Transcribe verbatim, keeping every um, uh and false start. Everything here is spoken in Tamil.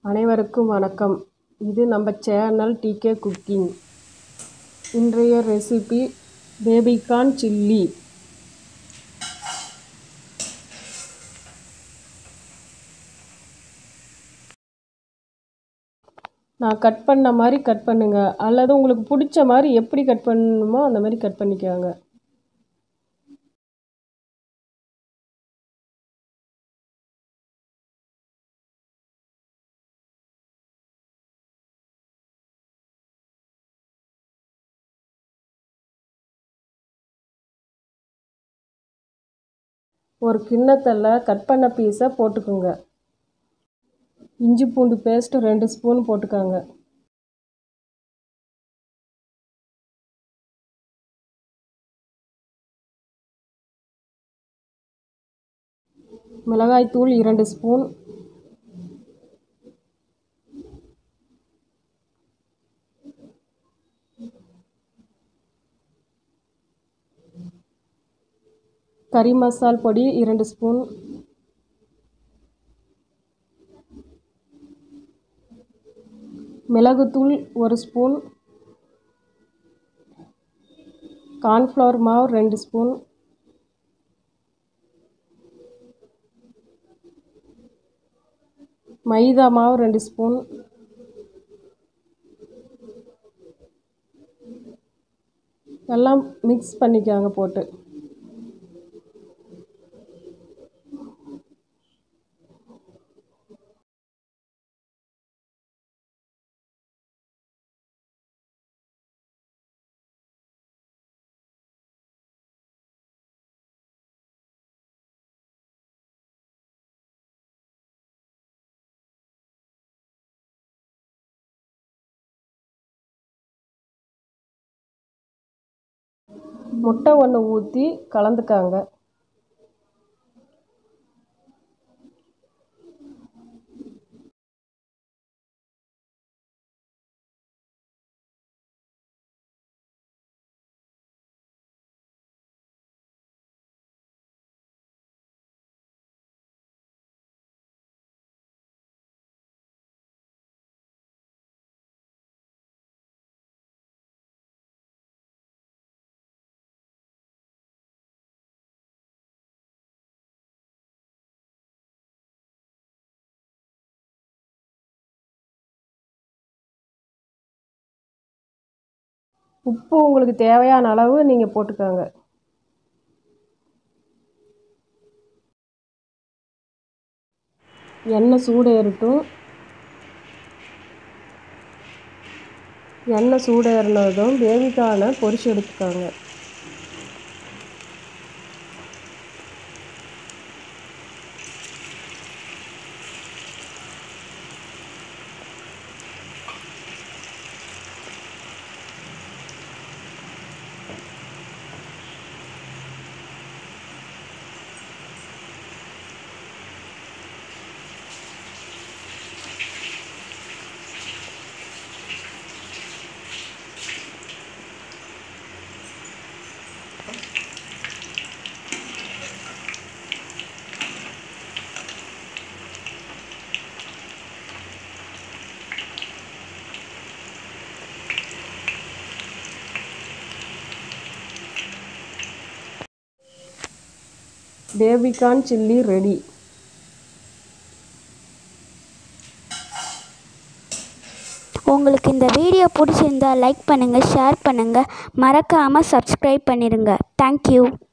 அனைவருக்கும் வணக்கம். இது நம்ம சேனல் டிகே குக்கிங். இன்றைய ரெசிபி பேபிகார்ன் சில்லி. நான் கட் பண்ண மாதிரி கட் பண்ணுங்க, அல்லது உங்களுக்கு பிடிச்ச மாதிரி எப்படி கட் பண்ணணுமோ அந்த மாதிரி கட் பண்ணிக்கோங்க. ஒரு கிண்ணத்தில் கட் பண்ண பீஸை போட்டுக்கோங்க. இஞ்சி பூண்டு பேஸ்ட்டு ரெண்டு ஸ்பூன் போட்டுக்கோங்க. மிளகாய்த்தூள் இரண்டு ஸ்பூன். கறி மசால் பொடி இரண்டு ஸ்பூன். மிளகுத்தூள் ஒரு ஸ்பூன். கார்ன்ஃப்ளவர் மாவு ரெண்டு ஸ்பூன். மைதா மாவு ரெண்டு ஸ்பூன். எல்லாம் மிக்ஸ் பண்ணிக்கோங்க போட்டு. முட்டை ஒன்று ஊற்றி கலந்துக்காங்க. உப்பு உங்களுக்கு தேவையான அளவு நீங்கள் போட்டுக்கோங்க. எண்ணெய் சூடேறட்டும். எண்ணெய் சூடேறினதும் பேபிகார்னை பொரிச்சு எடுத்துக்கோங்க. Baby corn chilli ready. உங்களுக்கு இந்த வீடியோ பிடிச்சிருந்தா லைக் பண்ணுங்கள், ஷேர் பண்ணுங்கள், மறக்காமல் சப்ஸ்கிரைப் பண்ணிடுங்க. தேங்க்யூ.